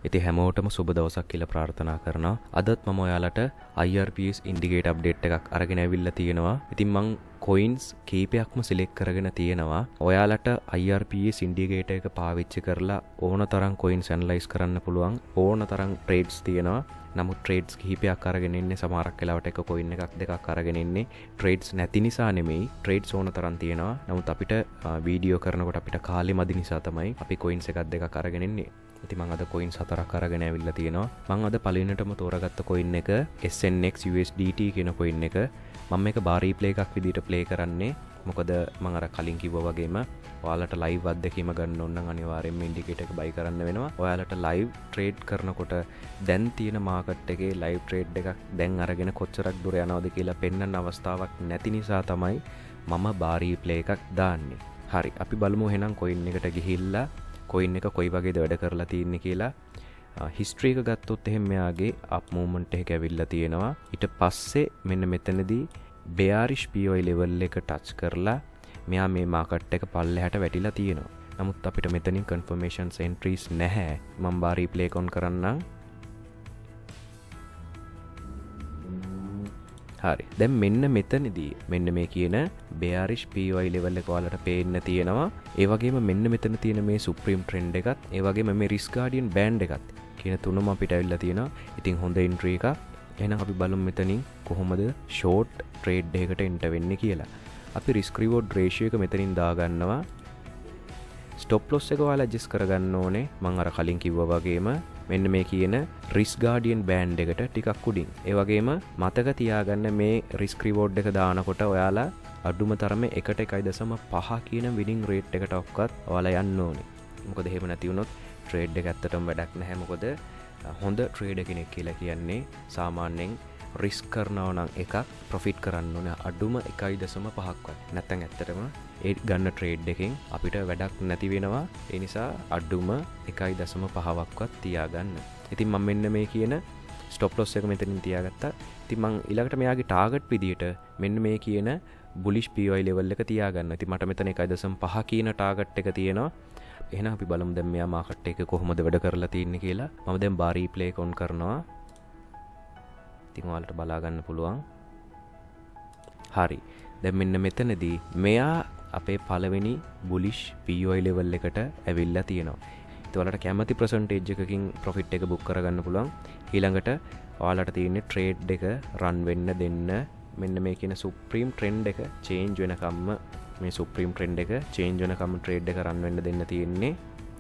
ඉතින් හැමෝටම සුබ දවසක් කියලා ප්‍රාර්ථනා කරනවා. අදත් මම ඔයාලට IRPS ඉන්ඩිකේටර් අප්ඩේට් එකක් අරගෙන ඇවිල්ලා තියෙනවා. ඉතින් මං කොයින්ස් කීපයක්ම සිලෙක්ට් කරගෙන තියෙනවා. ඔයාලට IRPS ඉන්ඩිකේටර් එක පාවිච්චි කරලා ඕන තරම් කොයින්ස් ඇනලයිස් කරන්න පුළුවන්. ඕන තරම් ට්‍රේඩ්ස් තියෙනවා. නමුත් ට්‍රේඩ්ස් කිහිපයක් අරගෙන ඉන්නේ සමහරක් වෙලාවට එක කොයින් එකක් දෙකක් අරගෙන ඉන්නේ. ට්‍රේඩ්ස් නැති නිසා නෙමෙයි. ට්‍රේඩ්ස් ඕන තරම් තියෙනවා. නමුත් අපිට වීඩියෝ කරනකොට අපිට කාලෙ මදි නිසා තමයි අපි කොයින්ස් එකක් දෙකක් අරගෙන ඉන්නේ. ඉතින් මම අද කොයින්ස් 4ක් අරගෙන ඇවිල්ලා තියෙනවා. මම අද පළවෙනිටම තෝරාගත්ත කොයින් එක SNX USDT කියන කොයින් එක. මම මේක බාර් රීප්ලේ එකක් විදිහට ප්ලේ කරන්නේ. මොකද මම අර කලින් කිව්වා වගේම ඔයාලට ලයිව් අත්දැකීම ගන්න ඕන නම් අනිවාර්යෙන්ම ඉන්ඩිකේටර් එක බයි කරන්න වෙනවා. ඔයාලට ලයිව් ට්‍රේඩ් කරනකොට දැන් තියෙන මාකට් එකේ ලයිව් ට්‍රේඩ් එකක් දැන් අරගෙන කොච්චරක් දුර යනවද කියලා පෙන්වන්න අවස්ථාවක් නැති නිසා තමයි මම බාර් රීප්ලේ එකක් දාන්නේ. හරි, අපි බලමු එහෙනම් කොයින් එකට ගිහිල්ලා කොයින් එක කොයි වගේද වැඩ කරලා තියෙන්නේ කියලා. හිස්ටරි එක ගත්තොත් එහෙම මෙයාගේ අප් මූව්මන්ට් එක ඇවිල්ලා තියෙනවා. ඊට පස්සේ මෙන්න මෙතනදී bearish POI level එක ටච් කරලා මෙයා මේ මාකට් එක පල්ලෙහාට වැටිලා තියෙනවා. නමුත් අපිට මෙතනින් confirmations entries නැහැ. මම බාර් රීප්ලේ එක on කරන්නම්. හරි, දැන් මෙන්න මෙතනදී මෙන්න මේ කියන bearish POI level එක ඔයාලට පේන්න තියෙනවා. ඒ වගේම මෙන්න මෙතන තියෙන මේ supreme trend එකත් ඒ වගේම මේ risk guardian band එකත් කියන තුනම අපිට ඇවිල්ලා තියෙනවා. ඉතින් හොඳ entry එකක්. එහෙනම් අපි බලමු මෙතනින් කොහොමද short trade එකකට enter වෙන්නේ කියලා. අපි risk reward ratio එක මෙතනින් දාගන්නවා. stop loss එක ඔයාලා adjust කරගන්න ඕනේ. මම අර කලින් කිව්වා වගේම මෙන්න මේ කියන risk guardian band එකට ටිකක් උඩින්. ඒ වගේම මතක තියාගන්න මේ risk reward එක දානකොට ඔයාලා අඩුම තරමේ 1.5 කියන winning rate එකට ඔක්කත් ඔයාලා යන්න ඕනේ. මොකද එහෙම නැති වුණොත් trade එක ඇත්තටම වැඩක් නැහැ. මොකද හොඳ trader කෙනෙක් කියලා කියන්නේ සාමාන්‍යයෙන් risk කරනවා නම් එකක් profit කරන්න ඕනේ අඩුම 1.5ක්වත්. නැත්නම් ඇත්තටම ඒ ගන්න trade එකෙන් අපිට වැඩක් නැති වෙනවා. ඒ නිසා අඩුම 1.5ක්වත් තියාගන්න. ඉතින් මම මෙන්න මේ කියන stop loss එක මෙතනින් තියාගත්තා. ඉතින් මම ඊළඟට මෙයාගේ target විදියට මෙන්න මේ කියන bullish POI level එක තියාගන්න. ඉතින් මට මෙතන 1.5 කියන target එක තියෙනවා. එහෙනම් අපි බලමු දැන් මෙයා මාකට් එක කොහොමද වැඩ කරලා තියෙන්නේ කියලා. මම දැන් බාර් රීප්ලේ එක on කරනවා. ඉතින් ඔයාලට බලා ගන්න පුළුවන්. හරි. දැන් මෙන්න මෙතනදී මෙයා අපේ පළවෙනි bullish POI level එකට ඇවිල්ලා තියෙනවා. ඉතින් ඔයාලට කැමති percentage එකකින් profit එක book කරගන්න පුළුවන්. ඊළඟට ඔයාලට තියෙන්නේ trade එක run වෙන්න දෙන්න. මෙන්න මේ කියන supreme trend එක change වෙනකම්ම මේ supreme trend එක change වෙනකම් trade එක run වෙන්න දෙන්න තියෙන්නේ.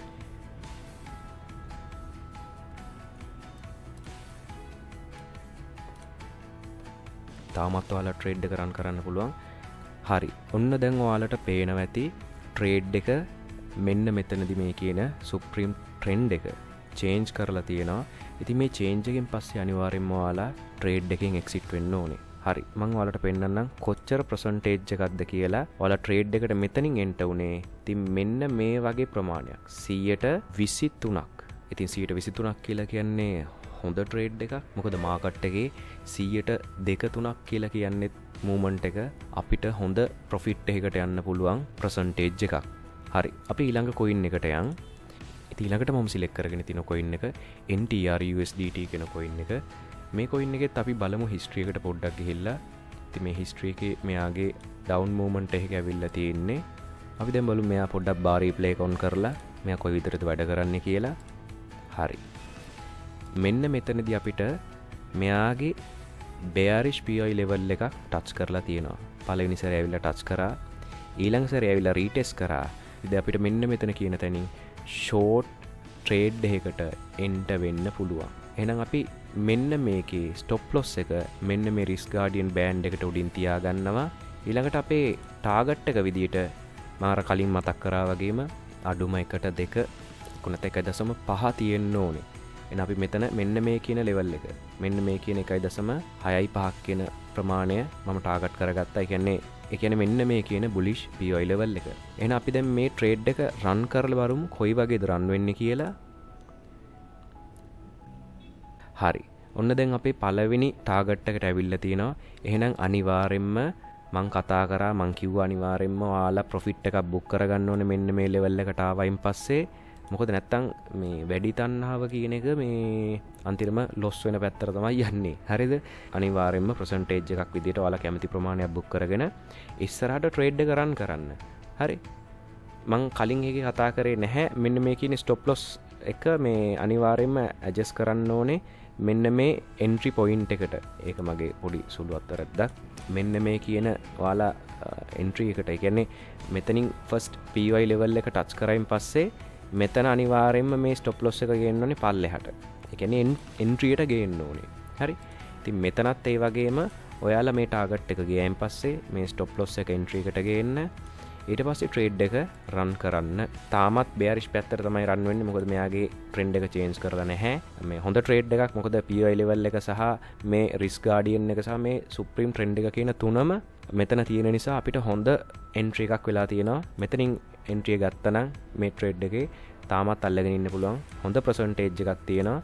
තාමත් ඔයාලා trade එක run කරන්න පුළුවන්. හරි, ඔන්න දැන් ඔයාලට පේනවා ඇති trade එක මෙන්න මෙතනදී මේ කියන supreme trend එක change කරලා තියෙනවා. ඉතින් මේ change එකෙන් පස්සේ අනිවාර්යෙන්ම ඔයාලා trade එකෙන් exit වෙන්න ඕනේ. හරි, මම ඔයාලට පෙන්නන්නම් කොච්චර percentage එකක්ද කියලා. ඔයාලා trade එකට මෙතනින් enter උනේ. ඉතින් මෙන්න මේ වගේ ප්‍රමාණයක් 123ක්. ඉතින් 123ක් කියලා කියන්නේ හොඳ trade එකක්. මොකද market එකේ 102-3ක් කියලා කියන්නේ movement එක අපිට හොඳ profit එකකට යන්න පුළුවන් percentage එකක්. හරි, අපි ඊළඟ coin එකට යන්. ඉතින් ඊළඟට මම select කරගෙන තියෙන coin එක NTR USDT කියන coin එක. මේ coin එකෙත් අපි බලමු history එකට පොඩ්ඩක් ගිහිල්ලා. ඉතින් මේ history එකේ මෙයාගේ down movement එක ඇවිල්ලා තියෙන්නේ. අපි දැන් බලමු මෙයා පොඩ්ඩක් bar replay එක on කරලා මෙයා කොයි විදිහටද වැඩ කරන්නේ කියලා. හරි. මෙන්න මෙතනදී අපිට මෙයාගේ bearish POI level එකක් touch කරලා තියෙනවා. පළවෙනි සැරේ ඇවිල්ලා touch කරා. ඊළඟ සැරේ ඇවිල්ලා retest කරා. ඉතින් අපිට මෙන්න මෙතන කියන තැනින් short trade එකකට enter වෙන්න පුළුවන්. එහෙනම් අපි මෙන්න මේකේ stop loss එක මෙන්න මේ risk guardian band එකට උඩින් තියාගන්නවා. ඊළඟට අපේ target එක විදියට මම අර කලින් මතක් කරා වගේම අඩුම 1.2 කුණත 1.5 තියෙන්න ඕනේ. එහෙනම් අපි මෙතන මෙන්න මේ කියන level එක මෙන්න මේ කියන 1.65 කියන ප්‍රමාණය මම target කරගත්තා. ඒ කියන්නේ මෙන්න මේ කියන bullish POI level එක. එහෙනම් අපි දැන් මේ trade එක run කරලා බලමු කොයි වගේද run වෙන්නේ කියලා. හරි, ඔන්න දැන් අපේ පළවෙනි ටාගට් එකට ඇවිල්ලා තියෙනවා. එහෙනම් අනිවාර්යෙන්ම මං කතා කරා මං කිව්වා අනිවාර්යෙන්ම ඔයාලා ප්‍රොෆිට් එකක් බුක් කරගන්න ඕනේ මෙන්න මේ ලෙවල් එකට ආවයින් පස්සේ මොකද නැත්තම් මේ වැඩි තණ්හාව කියන එක මේ අන්තිම ලොස් වෙන පැත්තට තමයි යන්නේ. හරිද? අනිවාර්යයෙන්ම percentage එකක් විදිහට ඔයාලා කැමති ප්‍රමාණයක් book කරගෙන ඉස්සරහට trade එක run කරන්න. හරි. මං කලින් එකේ කතා කරේ නැහැ මෙන්න මේ කියන stop loss එක මේ අනිවාර්යයෙන්ම adjust කරන්න ඕනේ මෙන්න මේ entry point එකට. ඒක මගේ පොඩි සුළු අත්තරද්දක්. මෙන්න මේ කියන ඔයාලා entry එකට. ඒ කියන්නේ මෙතනින් first PY level එක touch කරයින් පස්සේ මෙතන අනිවාර්යයෙන්ම මේ stop loss එක ගේන්න ඕනේ පල්ලෙහාට. ඒ කියන්නේ entry එකට ගේන්න ඕනේ. හරි. ඉතින් මෙතනත් ඒ වගේම ඔයාලා මේ target එක ගියයින් පස්සේ මේ stop loss එක entry එකට ගේන්න. ඊට පස්සේ trade එක run කරන්න. තාමත් bearish පැත්තට තමයි run වෙන්නේ. මොකද මෙයාගේ trend එක change කරලා නැහැ. මේ හොඳ trade එකක්. මොකද PY level එක සහ මේ risk guardian එක සහ මේ supreme trend එක කියන තුනම මෙතන තියෙන නිසා අපිට හොඳ entry එකක් වෙලා තියෙනවා. මෙතනින් entry එක ගත්තා නම් මේ trade එකේ තාමත් අල්ලගෙන ඉන්න පුළුවන්. හොඳ percentage එකක් තියෙනවා.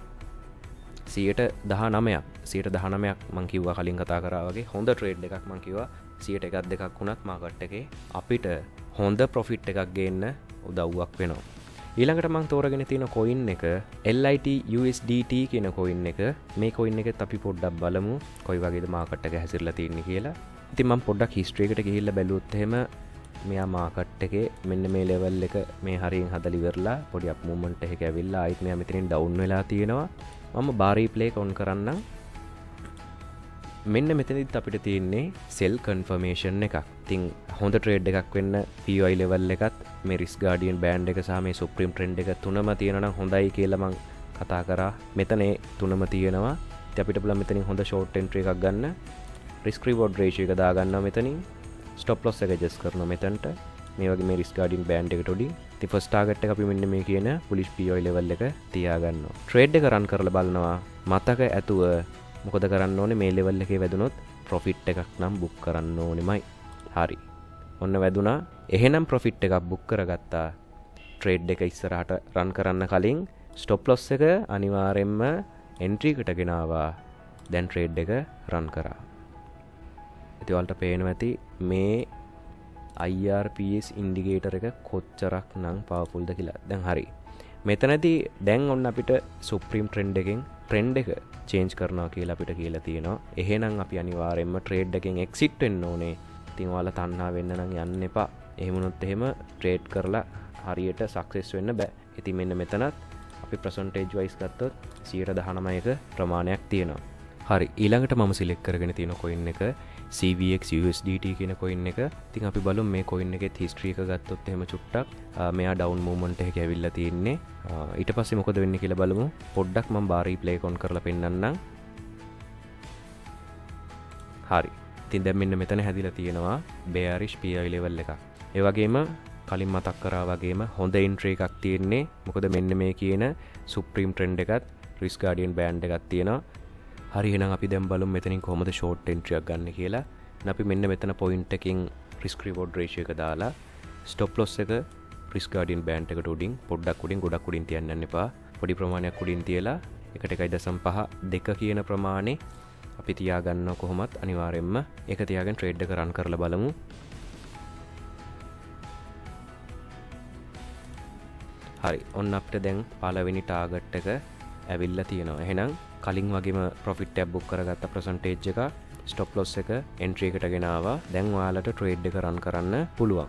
19%ක් 19%ක් මං කිව්වා කලින් කතා කරා වගේ හොඳ trade එකක් මං කිව්වා 1%ක් දෙකක් වුණත් මාකට් එකේ අපිට හොඳ profit එකක් ගේන්න උදව්වක් වෙනවා. ඊළඟට මං තෝරගෙන තියෙන coin එක LIT USDT කියන coin එක. මේ coin එකෙත් අපි පොඩ්ඩක් බලමු කොයි වගේද මාකට් එක හැසිරලා තියෙන්නේ කියලා. ඉතින් මං පොඩ්ඩක් history එකට ගිහිල්ලා බැලුවොත් එහෙම මෙයා මාකට් එකේ මෙන්න මේ level එක මේ හරියෙන් හදලා ඉවරලා පොඩි up movement එකක ඇවිල්ලා ආයෙත් මෙයා මෙතනින් down වෙලා තියෙනවා. මම bar replay on කරන්නම්. මෙන්න මෙතනදිත් අපිට තියෙන්නේ sell confirmation එකක්. ඉතින් හොඳ trade එකක් වෙන්න PY level එකත් මේ risk guardian band එක සහ මේ supreme trend එක තුනම තියෙනවා නම් හොඳයි කියලා මම කතා කරා. මෙතන ඒ තුනම තියෙනවා. ඉතින් අපිට පුළුවන් මෙතනින් හොඳ short entry එකක් ගන්න. risk reward ratio එක දා ගන්නවා මෙතනින්. stop loss එක adjust කරනවා මෙතනට. මේ වගේ මේ risk guardian band එකට උඩින්. ඉතින් first target එක අපි මෙන්න මේ කියන bullish PY level එක තියා ගන්නවා. trade එක run කරලා බලනවා. මතක ඇතුව මොකද කරන්න ඕනේ මේ level එකේ වැදුනොත් profit එකක් නම් book කරන්න ඕනෙමයි. හරි. ඔන්න වැදුනා. එහෙනම් profit එකක් book කරගත්තා. trade එක ඉස්සරහට run කරන්න කලින් stop loss එක අනිවාර්යයෙන්ම entry එකට ගෙනාවා. දැන් trade එක run කරා. ඉතින් ඔයාලට පේනවා ඇති මේ IRPS indicator එක කොච්චරක් නම් powerful ද කියලා. දැන් හරි. මෙතනදී දැන් ඔන්න අපිට supreme trend එකෙන් trend එක change කරනවා කියලා අපිට කියලා තියෙනවා. එහෙනම් අපි අනිවාර්යයෙන්ම trade එකෙන් exit වෙන්න ඕනේ. ඉතින් ඔයාලා තණ්හා වෙන්න නම් යන්න එපා. එහෙම වුණොත් එහෙම trade කරලා හරියට success වෙන්න බෑ. ඉතින් මෙන්න මෙතනත් අපි percentage wise ගත්තොත් 19%ක ප්‍රමාණයක් තියෙනවා. හරි. ඊළඟට මම select කරගෙන තියෙන coin එක CVX USDT කියන coin එක. ඉතින් අපි බලමු මේ coin එකේ history එක ගත්තොත් එහෙම චුට්ටක් මෙයා down movement එකක ඇවිල්ලා තියෙන්නේ. ඊට පස්සේ මොකද වෙන්නේ කියලා බලමු. පොඩ්ඩක් මම bar replay on කරලා පෙන්නන්නම්. හරි. ඉතින් දැන් මෙන්න මෙතන හැදිලා තියෙනවා bearish PI level එකක්. ඒ වගේම කලින් මතක් කරා වගේම හොඳ entry එකක් තියෙන්නේ. මොකද මෙන්න මේ කියන supreme trend එකත් risk guardian band එකක් තියෙනවා. හරි එහෙනම් අපි දැන් බලමු මෙතනින් කොහොමද short entry එකක් ගන්න කියලා. අපි මෙන්න මෙතන point එකකින් risk reward ratio එක දාලා stop loss එක risk guardian band එකට උඩින් පොඩ්ඩක් උඩින් ගොඩක් උඩින් තියන්න යන්න එපා. පොඩි ප්‍රමාණයක් උඩින් තියලා 1.5 2 කියන ප්‍රමාණය අපි තියාගන්නවා කොහොමත් අනිවාර්යයෙන්ම ඒක තියාගෙන trade එක run කරලා බලමු. හරි. ඔන්න අපිට දැන් පළවෙනි target එක ඇවිල්ලා තියෙනවා. එහෙනම් කලින් වගේම profit එක book කරගත්ත percentage එක stop loss එක entry එකට ගෙනාවා. දැන් ඔයාලට trade එක run කරන්න පුළුවන්.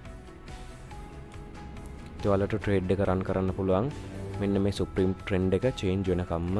ඔයාලට trade එක run කරන්න පුළුවන් මෙන්න මේ supreme trend එක change වෙනකම්ම.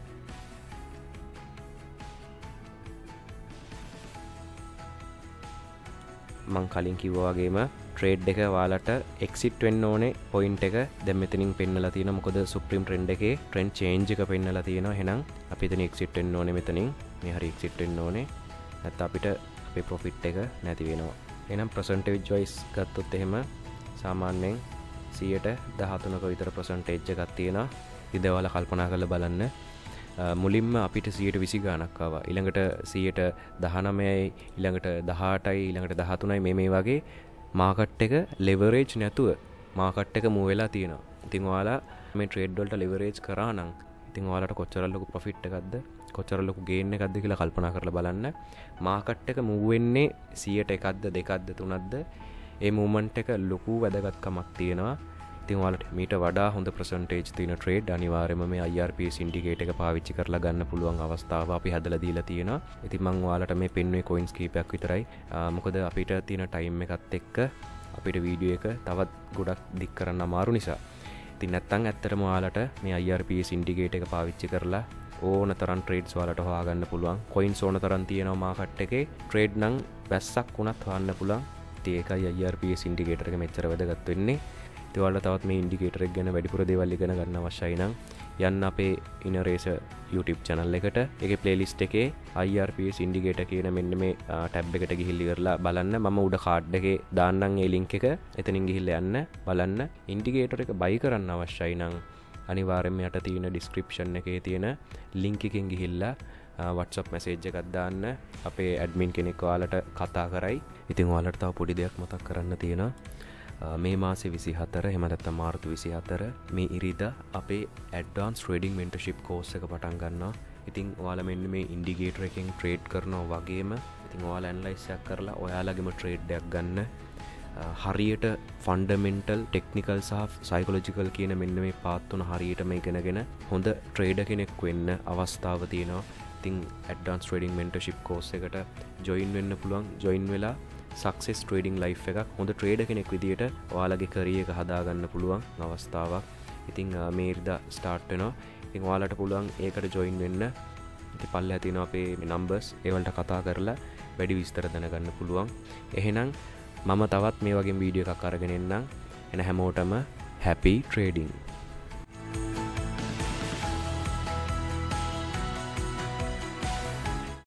මං කලින් කිව්වා වගේම trade එක ඔයාලට exit වෙන්න ඕනේ point එක දැන් මෙතනින් පෙන්නලා තියෙනවා. මොකද supreme trend එකේ trend change එක පෙන්නලා තියෙනවා. එහෙනම් අපි එතන exit වෙන්න ඕනේ මෙතනින්. මේ හරිය exit වෙන්න ඕනේ. නැත්නම් අපිට අපේ profit එක නැති වෙනවා. එහෙනම් percentage wise ගත්තොත් එහෙම සාමාන්‍යයෙන් 13% විතර percentage එකක් තියෙනවා. ඉතින් ඔයාලා කල්පනා කරලා බලන්න. මුලින්ම අපිට 120 ගාණක් ආවා. ඊළඟට 19යි, ඊළඟට 18යි, ඊළඟට 13යි මේ වගේ මාකට් එක leverage නැතුව මාකට් එක move වෙලා තියෙනවා. ඉතින් ඔයාලා මේ trade වලට leverage කරා නම් ඉතින් ඔයාලට කොච්චර ලොකු profit එකක්ද කොච්චර ලොකු gain එකක්ද කියලා කල්පනා කරලා බලන්න. මාකට් එක move වෙන්නේ 100%ක්ද 2ක්ද 3ක්ද? ඒ movement එක ලොකු වැදගත්කමක් තියෙනවා. ඉතින් ඔයාලට මීට වඩා හොඳ ප්‍රසන්ටේජ් තියෙන ට්‍රේඩ් අනිවාර්යයෙන්ම මේ IRPS ඉන්ඩිකේටර් එක පාවිච්චි කරලා ගන්න පුළුවන් අවස්ථාව අපි හදලා දීලා තියෙනවා. ඉතින් මම ඔයාලට මේ පෙන්වුවේ කොයින්ස් කීපයක් විතරයි. මොකද අපිට තියෙන ටයිම් එකත් එක්ක අපිට වීඩියෝ එක තවත් ගොඩක් දික් කරන්න අමාරු නිසා. ඉතින් නැත්තම් ඇත්තටම ඔයාලට මේ IRPS ඉන්ඩිකේටර් එක පාවිච්චි කරලා ඕන තරම් ට්‍රේඩ්ස් වලට හොයාගන්න පුළුවන්. කොයින්ස් ඕන තරම් තියෙනවා මාකට් එකේ. ට්‍රේඩ් නම් වැස්සක් වුණත් හොයන්න පුළුවන්. ඉතින් ඒකයි IRPS ඉන්ඩිකේටර් එක මෙච්චර වැදගත් වෙන්නේ. ඉතින් ඔයාලට තවත් මේ ඉන්ඩිකේටර් එක ගැන වැඩිපුර දේවල් ඉගෙන ගන්න අවශ්‍යයි නම් යන්න අපේ ඉනරේසර් YouTube channel එකට. ඒකේ playlist එකේ IRPS ඉන්ඩිකේටර් කියන මෙන්න මේ ටැබ් එකට ගිහිල්ලා ඉවරලා බලන්න. මම උඩ කාඩ් එකේ දාන්නම් ඒ link එක. එතනින් ගිහිල්ලා යන්න බලන්න. ඉන්ඩිකේටර් එක buy කරන්න අවශ්‍යයි නම් අනිවාර්යයෙන්ම යට තියෙන description එකේ තියෙන link එකෙන් ගිහිල්ලා WhatsApp message එකක් දාන්න. අපේ admin කෙනෙක් ඔයාලට කතා කරයි. ඉතින් ඔයාලට තව පොඩි දෙයක් මතක් කරන්න තියෙනවා. මේ මාසේ 24 එහෙම නැත්නම් මාර්තු 24 මේ ඉරිදා අපේ ඇඩ්වාන්ස් ට්‍රේඩින් මෙන්ටර්ෂිප් කෝස් එක පටන් ගන්නවා. ඉතින් ඔයාලා මෙන්න මේ ඉන්ඩිකේටර් එකෙන් ට්‍රේඩ් කරනවා වගේම ඉතින් ඔයාලා ඇනලයිස් එකක් කරලා ඔයාලගේම ට්‍රේඩ් එකක් ගන්න හරියට ෆන්ඩමෙන්ටල් ටෙක්නිකල් සහ සයිකොලොජිකල් කියන මෙන්න මේ පාත් තුන හරියටම ඉගෙනගෙන හොඳ ට්‍රේඩර් කෙනෙක් වෙන්න අවස්ථාව තියෙනවා. ඉතින් ඇඩ්වාන්ස් ට්‍රේඩින් මෙන්ටර්ෂිප් කෝස් එකට ජොයින් වෙන්න පුළුවන්. ජොයින් වෙලා සක්සෙස් ට්‍රේඩින් ලයිෆ් එකක් හොඳ ට්‍රේඩර් කෙනෙක් විදියට ඔයාලගේ කැරියර් එක හදාගන්න පුළුවන් අවස්ථාවක්. ඉතින් මේ ඉරිදා ස්ටාර්ට් වෙනවා. ඉතින් ඔයාලට පුළුවන් ඒකට ජොයින් වෙන්න. ඉතින් පල්ලෙහා තියෙනවා අපේ නම්බර්ස්. ඒ වලට කතා කරලා වැඩි විස්තර දැනගන්න පුළුවන්. එහෙනම් මම තවත් මේ වගේ වීඩියෝ එකක් අරගෙන එන්නම්. එන හැමෝටම happy trading.